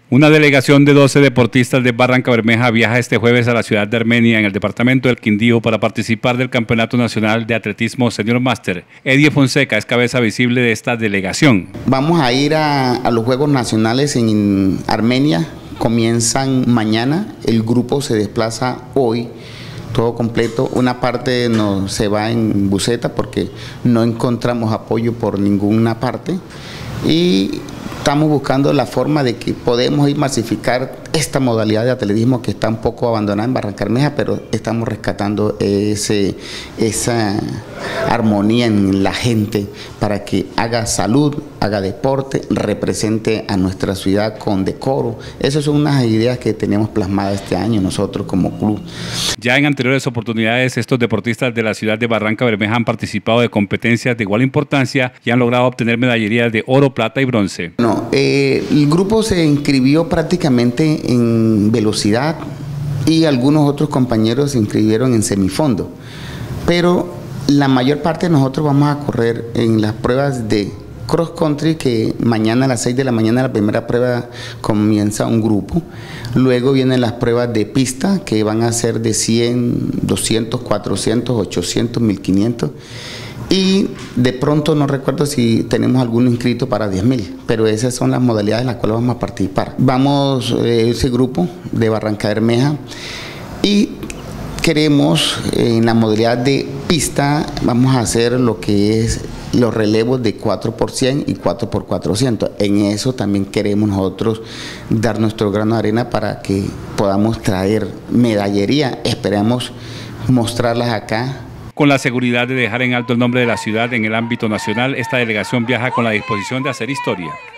Una delegación de 12 deportistas de Barrancabermeja viaja este jueves a la ciudad de Armenia, en el departamento del Quindío, para participar del Campeonato Nacional de Atletismo Senior Master. Eddie Fonseca es cabeza visible de esta delegación. Vamos a ir a los Juegos Nacionales en Armenia, comienzan mañana, el grupo se desplaza hoy, todo completo. Una parte se va en buseta porque no encontramos apoyo por ninguna parte y estamos buscando la forma de que podemos ir masificar esta modalidad de atletismo que está un poco abandonada en Barrancabermeja, pero estamos rescatando esa armonía en la gente para que haga salud, haga deporte, represente a nuestra ciudad con decoro. Esas son unas ideas que tenemos plasmadas este año nosotros como club. Ya en anteriores oportunidades, estos deportistas de la ciudad de Barrancabermeja han participado de competencias de igual importancia y han logrado obtener medallerías de oro, plata y bronce. El grupo se inscribió prácticamente en velocidad y algunos otros compañeros se inscribieron en semifondo, pero la mayor parte de nosotros vamos a correr en las pruebas de cross country, que mañana a las 6 de la mañana la primera prueba comienza un grupo, luego vienen las pruebas de pista que van a ser de 100, 200, 400, 800, 1500 y de pronto no recuerdo si tenemos alguno inscrito para 10.000, pero esas son las modalidades en las cuales vamos a participar. Vamos ese grupo de Barrancabermeja y queremos en la modalidad de pista, vamos a hacer lo que es los relevos de 4x100 y 4x400. En eso también queremos nosotros dar nuestro grano de arena para que podamos traer medallería. Esperamos mostrarlas acá. Con la seguridad de dejar en alto el nombre de la ciudad en el ámbito nacional, esta delegación viaja con la disposición de hacer historia.